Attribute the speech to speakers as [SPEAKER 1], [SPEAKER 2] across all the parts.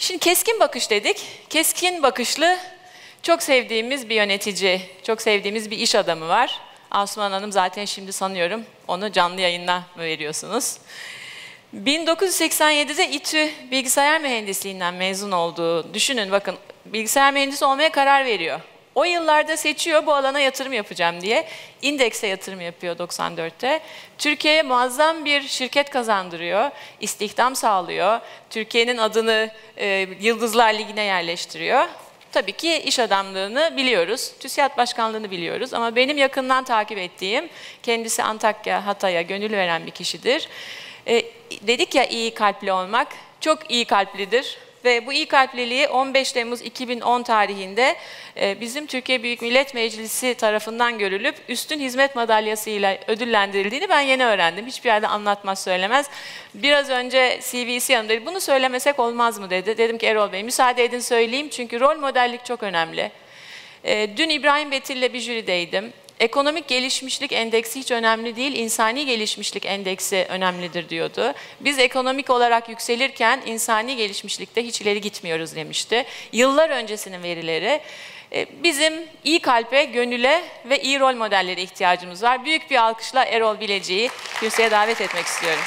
[SPEAKER 1] Şimdi keskin bakış dedik. Keskin bakışlı, çok sevdiğimiz bir yönetici, çok sevdiğimiz bir iş adamı var. Asuman Hanım zaten şimdi sanıyorum onu canlı yayına mı veriyorsunuz? 1987'de İTÜ bilgisayar mühendisliğinden mezun olduğu, düşünün bakın, bilgisayar mühendisi olmaya karar veriyor. O yıllarda seçiyor, bu alana yatırım yapacağım diye. Index'e yatırım yapıyor 94'te. Türkiye'ye muazzam bir şirket kazandırıyor, istihdam sağlıyor. Türkiye'nin adını Yıldızlar Ligi'ne yerleştiriyor. Tabii ki iş adamlığını biliyoruz, TÜSİAD Başkanlığını biliyoruz ama benim yakından takip ettiğim, kendisi Antakya, Hatay'a gönül veren bir kişidir. Dedik ya iyi kalpli olmak, çok iyi kalplidir. Ve bu iyi kalpliliği 15 Temmuz 2010 tarihinde bizim Türkiye Büyük Millet Meclisi tarafından görülüp üstün hizmet madalyasıyla ödüllendirildiğini ben yeni öğrendim. Hiçbir yerde anlatmaz söylemez. Biraz önce CV'si yanındaydı. Bunu söylemesek olmaz mı dedi. Dedim ki Erol Bey müsaade edin söyleyeyim çünkü rol modellik çok önemli. Dün İbrahim Betil'le bir jürideydim. Ekonomik gelişmişlik endeksi hiç önemli değil, insani gelişmişlik endeksi önemlidir diyordu. Biz ekonomik olarak yükselirken insani gelişmişlikte hiç ileri gitmiyoruz demişti. Yıllar öncesinin verileri. Bizim iyi kalpe, gönüle ve iyi rol modellere ihtiyacımız var. Büyük bir alkışla Erol Bilecik'i kürsüye davet etmek istiyorum.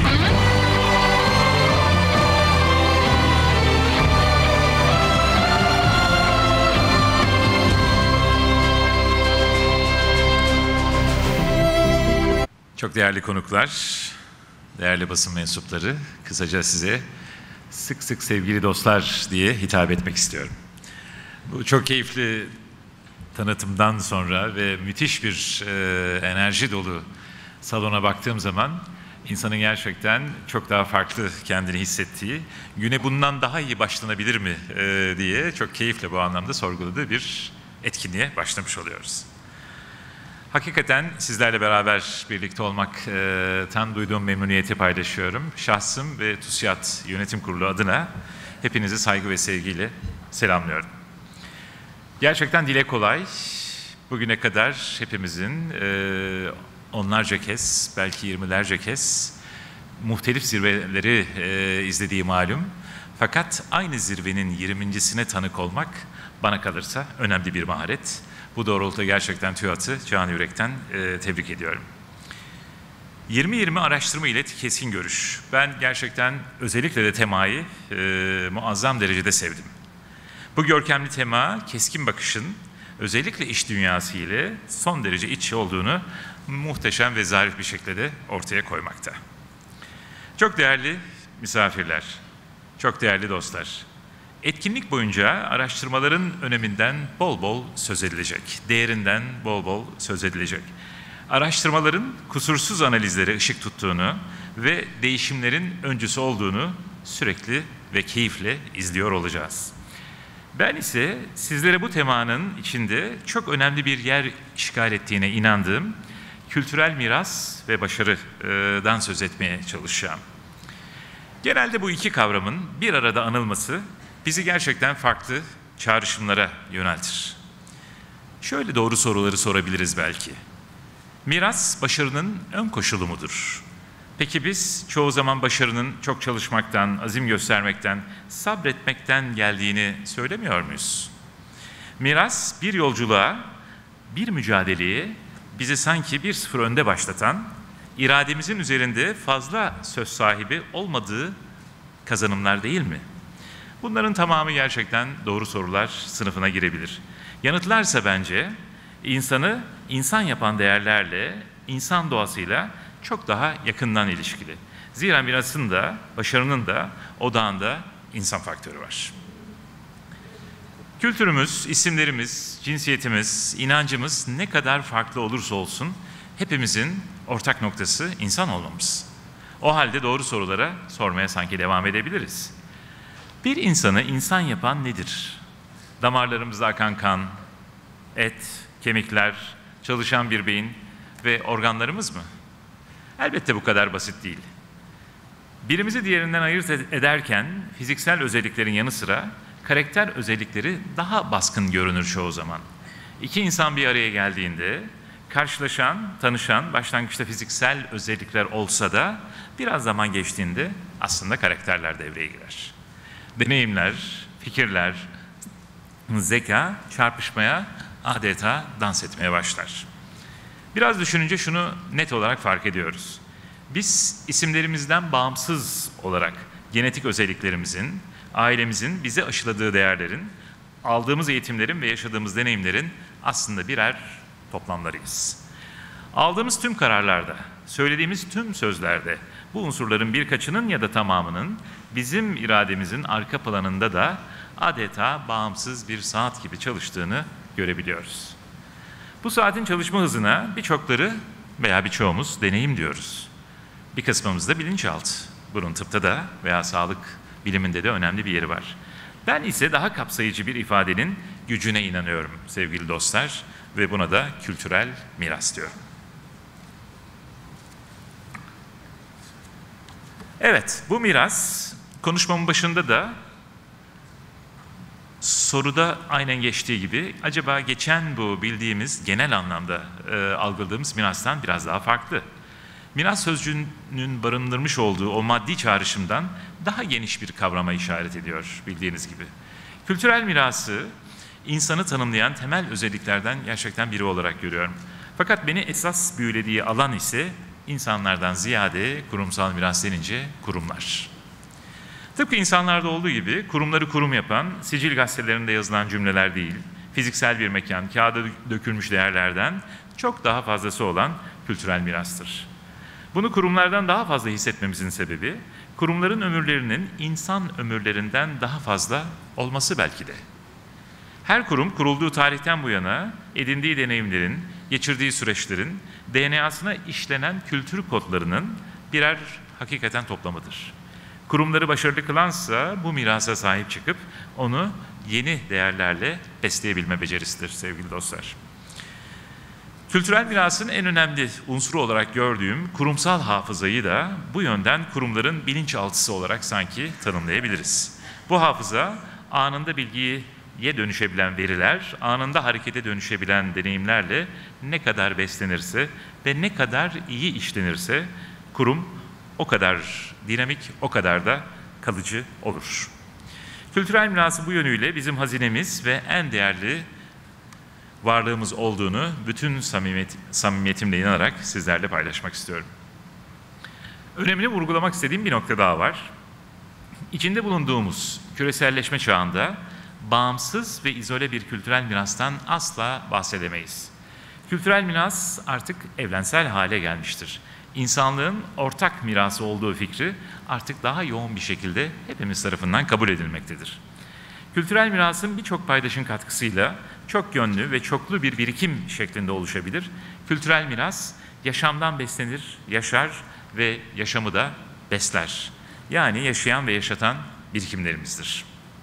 [SPEAKER 2] Çok değerli konuklar, değerli basın mensupları, kısaca size sık sık sevgili dostlar diye hitap etmek istiyorum. Bu çok keyifli tanıtımdan sonra ve müthiş bir enerji dolu salona baktığım zaman insanın gerçekten çok daha farklı kendini hissettiği, güne bundan daha iyi başlanabilir mi diye çok keyifle bu anlamda sorguladığı bir etkinliğe başlamış oluyoruz. Hakikaten sizlerle beraber birlikte olmaktan duyduğum memnuniyeti paylaşıyorum. Şahsım ve TÜSİAD Yönetim Kurulu adına hepinizi saygı ve sevgiyle selamlıyorum. Gerçekten dile kolay. Bugüne kadar hepimizin onlarca kez, belki 20'lerce kez muhtelif zirveleri izlediği malum. Fakat aynı zirvenin 20.sine tanık olmak bana kalırsa önemli bir maharet. Bu doğrultuda gerçekten TÜYAD'ı canı yürekten tebrik ediyorum. 2020 araştırma ile keskin görüş. Ben gerçekten özellikle de temayı muazzam derecede sevdim. Bu görkemli tema keskin bakışın özellikle iş dünyası ile son derece iç içe olduğunu muhteşem ve zarif bir şekilde ortaya koymakta. Çok değerli misafirler, çok değerli dostlar. Etkinlik boyunca araştırmaların öneminden bol bol söz edilecek, değerinden bol bol söz edilecek. Araştırmaların kusursuz analizlere ışık tuttuğunu ve değişimlerin öncüsü olduğunu sürekli ve keyifle izliyor olacağız. Ben ise sizlere bu temanın içinde çok önemli bir yer işgal ettiğine inandığım kültürel miras ve başarıdan söz etmeye çalışacağım. Genelde bu iki kavramın bir arada anılması bizi gerçekten farklı çağrışımlara yöneltir. Şöyle doğru soruları sorabiliriz belki. Miras başarının ön koşulu mudur? Peki biz çoğu zaman başarının çok çalışmaktan, azim göstermekten, sabretmekten geldiğini söylemiyor muyuz? Miras bir yolculuğa, bir mücadeleye bizi sanki 1-0 önde başlatan, irademizin üzerinde fazla söz sahibi olmadığı kazanımlar değil mi? Bunların tamamı gerçekten doğru sorular sınıfına girebilir. Yanıtlarsa bence insanı insan yapan değerlerle, insan doğasıyla çok daha yakından ilişkili. Zira mirasın da, başarının da odağında insan faktörü var. Kültürümüz, isimlerimiz, cinsiyetimiz, inancımız ne kadar farklı olursa olsun hepimizin ortak noktası insan olmamız. O halde doğru sorulara sormaya sanki devam edebiliriz. Bir insanı insan yapan nedir? Damarlarımızda akan kan, et, kemikler, çalışan bir beyin ve organlarımız mı? Elbette bu kadar basit değil. Birimizi diğerinden ayırt ederken fiziksel özelliklerin yanı sıra karakter özellikleri daha baskın görünür çoğu zaman. İki insan bir araya geldiğinde karşılaşan, tanışan başlangıçta fiziksel özellikler olsa da biraz zaman geçtiğinde aslında karakterler devreye girer. deneyimler, fikirler, zeka çarpışmaya, adeta dans etmeye başlar. Biraz düşününce şunu net olarak fark ediyoruz. Biz isimlerimizden bağımsız olarak genetik özelliklerimizin, ailemizin bize aşıladığı değerlerin, aldığımız eğitimlerin ve yaşadığımız deneyimlerin aslında birer toplamlarıyız. Aldığımız tüm kararlarda, söylediğimiz tüm sözlerde bu unsurların birkaçının ya da tamamının bizim irademizin arka planında da adeta bağımsız bir saat gibi çalıştığını görebiliyoruz. Bu saatin çalışma hızına birçokları veya birçoğumuz deneyim diyoruz. Bir kısmımız da bilinçaltı. Bunun tıpta da veya sağlık biliminde de önemli bir yeri var. Ben ise daha kapsayıcı bir ifadenin gücüne inanıyorum sevgili dostlar ve buna da kültürel miras diyorum. Evet, bu miras konuşmamın başında da soruda aynen geçtiği gibi acaba geçen bu bildiğimiz genel anlamda algıladığımız mirastan biraz daha farklı. Miras sözcüğünün barındırmış olduğu o maddi çağrışımdan daha geniş bir kavrama işaret ediyor bildiğiniz gibi. Kültürel mirası insanı tanımlayan temel özelliklerden gerçekten biri olarak görüyorum. Fakat beni esas büyülediği alan ise insanlardan ziyade kurumsal miras denince kurumlar. Tıpkı insanlarda olduğu gibi kurumları kurum yapan, sicil gazetelerinde yazılan cümleler değil, fiziksel bir mekan, kağıda dökülmüş değerlerden çok daha fazlası olan kültürel mirastır. Bunu kurumlardan daha fazla hissetmemizin sebebi, kurumların ömürlerinin insan ömürlerinden daha fazla olması belki de. Her kurum kurulduğu tarihten bu yana edindiği deneyimlerin, geçirdiği süreçlerin, DNA'sına işlenen kültür kodlarının birer hakikaten toplamıdır. Kurumları başarılı kılansa bu mirasa sahip çıkıp onu yeni değerlerle besleyebilme becerisidir sevgili dostlar. Kültürel mirasın en önemli unsuru olarak gördüğüm kurumsal hafızayı da bu yönden kurumların bilinçaltısı olarak sanki tanımlayabiliriz. Bu hafıza anında bilgiye dönüşebilen veriler, anında harekete dönüşebilen deneyimlerle ne kadar beslenirse ve ne kadar iyi işlenirse kurum o kadar dinamik, o kadar da kalıcı olur. Kültürel mirası bu yönüyle bizim hazinemiz ve en değerli varlığımız olduğunu bütün samimiyetimle inanarak sizlerle paylaşmak istiyorum. Önemini vurgulamak istediğim bir nokta daha var. İçinde bulunduğumuz küreselleşme çağında bağımsız ve izole bir kültürel mirastan asla bahsedemeyiz. Kültürel miras artık evrensel hale gelmiştir. İnsanlığın ortak mirası olduğu fikri artık daha yoğun bir şekilde hepimiz tarafından kabul edilmektedir. Kültürel mirasın birçok paydaşın katkısıyla çok yönlü ve çoklu bir birikim şeklinde oluşabilir. Kültürel miras yaşamdan beslenir, yaşar ve yaşamı da besler. Yani yaşayan ve yaşatan birikimlerimizdir.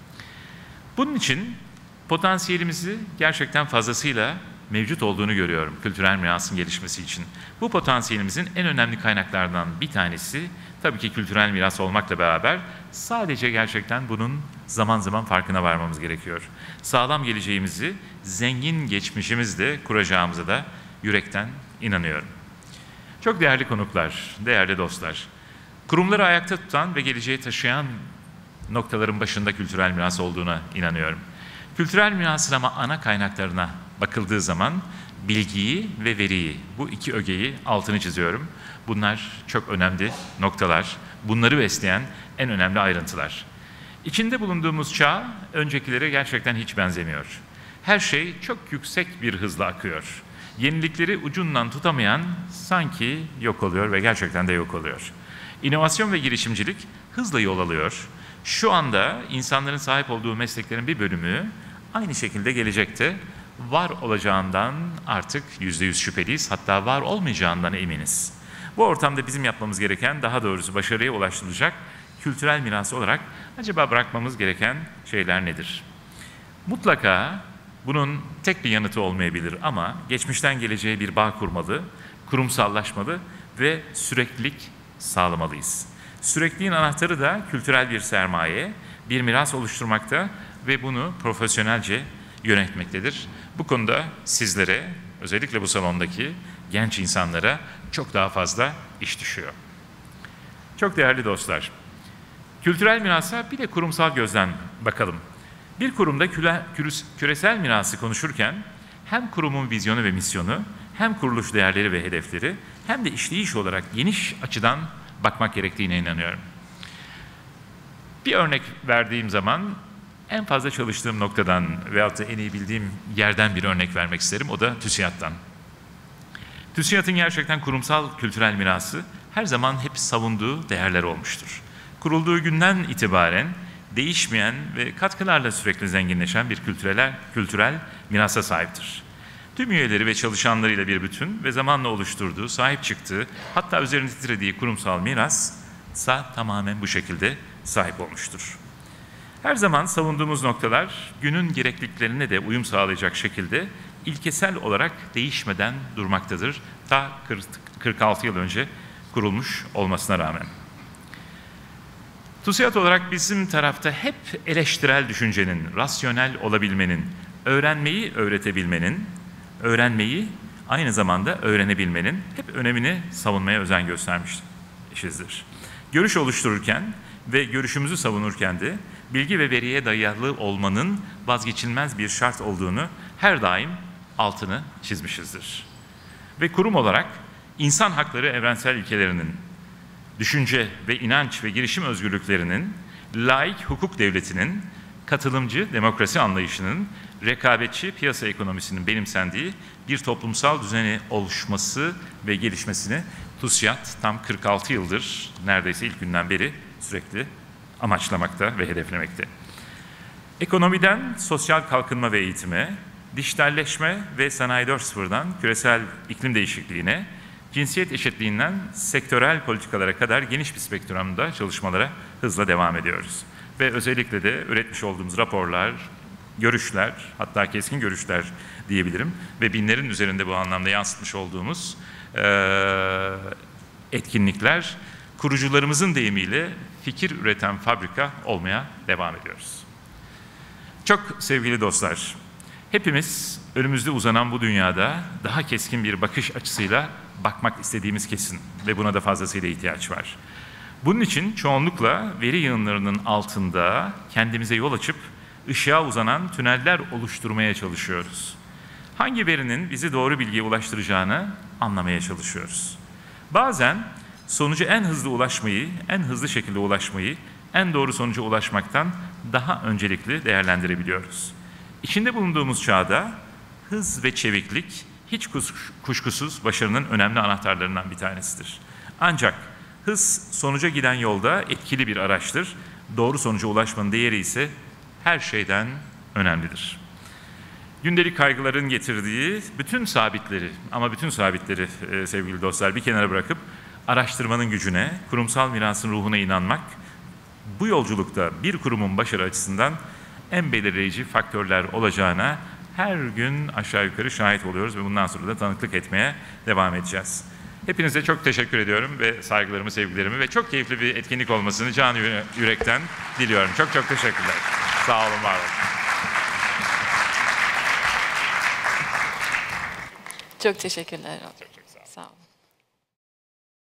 [SPEAKER 2] Bunun için potansiyelimizi gerçekten fazlasıyla mevcut olduğunu görüyorum kültürel mirasın gelişmesi için. Bu potansiyelimizin en önemli kaynaklardan bir tanesi tabii ki kültürel miras olmakla beraber sadece gerçekten bunun zaman zaman farkına varmamız gerekiyor. Sağlam geleceğimizi zengin geçmişimizle kuracağımıza da yürekten inanıyorum. Çok değerli konuklar, değerli dostlar, kurumları ayakta tutan ve geleceğe taşıyan noktaların başında kültürel miras olduğuna inanıyorum. Kültürel mirasın ama ana kaynaklarına bakıldığı zaman bilgiyi ve veriyi, bu iki ögeyi altını çiziyorum. Bunlar çok önemli noktalar, bunları besleyen en önemli ayrıntılar. İçinde bulunduğumuz çağ öncekilere gerçekten hiç benzemiyor. Her şey çok yüksek bir hızla akıyor. Yenilikleri ucundan tutamayan sanki yok oluyor ve gerçekten de yok oluyor. İnovasyon ve girişimcilik hızla yol alıyor. Şu anda insanların sahip olduğu mesleklerin bir bölümü aynı şekilde gelecekte var olacağından artık %100 şüpheliyiz, hatta var olmayacağından eminiz. Bu ortamda bizim yapmamız gereken, daha doğrusu başarıya ulaştırılacak kültürel miras olarak acaba bırakmamız gereken şeyler nedir? Mutlaka bunun tek bir yanıtı olmayabilir ama geçmişten geleceğe bir bağ kurmalı, kurumsallaşmalı ve süreklilik sağlamalıyız. Sürekliliğin anahtarı da kültürel bir sermaye, bir miras oluşturmakta ve bunu profesyonelce yönetmektedir. Bu konuda sizlere, özellikle bu salondaki genç insanlara çok daha fazla iş düşüyor. Çok değerli dostlar, Kültürel mirasa bir de kurumsal gözden bakalım. Bir kurumda küresel mirası konuşurken hem kurumun vizyonu ve misyonu, hem kuruluş değerleri ve hedefleri, hem de işleyiş olarak geniş açıdan bakmak gerektiğine inanıyorum. Bir örnek verdiğim zaman en fazla çalıştığım noktadan veyahut da en iyi bildiğim yerden bir örnek vermek isterim. O da TÜSİAD'dan. TÜSİAD'ın gerçekten kurumsal kültürel mirası her zaman hep savunduğu değerler olmuştur. Kurulduğu günden itibaren değişmeyen ve katkılarla sürekli zenginleşen bir kültürel mirasa sahiptir. Tüm üyeleri ve çalışanlarıyla bir bütün ve zamanla oluşturduğu, sahip çıktığı, hatta üzerinde titrediği kurumsal mirassa tamamen bu şekilde sahip olmuştur. Her zaman savunduğumuz noktalar günün gerekliliklerine de uyum sağlayacak şekilde ilkesel olarak değişmeden durmaktadır. Ta 46 yıl önce kurulmuş olmasına rağmen. TÜSİAD olarak bizim tarafta hep eleştirel düşüncenin, rasyonel olabilmenin, öğrenmeyi öğretebilmenin, öğrenmeyi aynı zamanda öğrenebilmenin hep önemini savunmaya özen göstermişizdir. Görüş oluştururken ve görüşümüzü savunurken de bilgi ve veriye dayalı olmanın vazgeçilmez bir şart olduğunu her daim altını çizmişizdir. Ve kurum olarak insan hakları evrensel ilkelerinin, düşünce ve inanç ve girişim özgürlüklerinin, laik hukuk devletinin, katılımcı demokrasi anlayışının, rekabetçi piyasa ekonomisinin benimsendiği bir toplumsal düzeni oluşması ve gelişmesini TÜSİAD tam 46 yıldır neredeyse ilk günden beri sürekli amaçlamakta ve hedeflemekte. Ekonomiden sosyal kalkınma ve eğitime, dijitalleşme ve sanayi 4.0'dan küresel iklim değişikliğine, cinsiyet eşitliğinden sektörel politikalara kadar geniş bir spektrumda çalışmalara hızla devam ediyoruz. Ve özellikle de üretmiş olduğumuz raporlar, görüşler, hatta keskin görüşler diyebilirim ve binlerin üzerinde bu anlamda yansıtmış olduğumuz etkinlikler, kurucularımızın deyimiyle fikir üreten fabrika olmaya devam ediyoruz. Çok sevgili dostlar, hepimiz önümüzde uzanan bu dünyada daha keskin bir bakış açısıyla bakmak istediğimiz kesin ve buna da fazlasıyla ihtiyaç var. Bunun için çoğunlukla veri yığınlarının altında kendimize yol açıp ışığa uzanan tüneller oluşturmaya çalışıyoruz. Hangi verinin bizi doğru bilgiye ulaştıracağını anlamaya çalışıyoruz. Bazen sonuca en hızlı şekilde ulaşmayı, en doğru sonuca ulaşmaktan daha öncelikli değerlendirebiliyoruz. İçinde bulunduğumuz çağda hız ve çeviklik hiç kuşkusuz başarının önemli anahtarlarından bir tanesidir. Ancak hız sonuca giden yolda etkili bir araçtır. Doğru sonuca ulaşmanın değeri ise her şeyden önemlidir. Gündelik kaygıların getirdiği bütün sabitleri sevgili dostlar bir kenara bırakıp araştırmanın gücüne, kurumsal mirasın ruhuna inanmak, bu yolculukta bir kurumun başarı açısından en belirleyici faktörler olacağına her gün aşağı yukarı şahit oluyoruz ve bundan sonra da tanıklık etmeye devam edeceğiz. Hepinize çok teşekkür ediyorum ve saygılarımı, sevgilerimi ve çok keyifli bir etkinlik olmasını canı yürekten diliyorum. Çok çok teşekkürler. Sağ olun, var olun.
[SPEAKER 1] Çok teşekkürler. Çok sağ olun.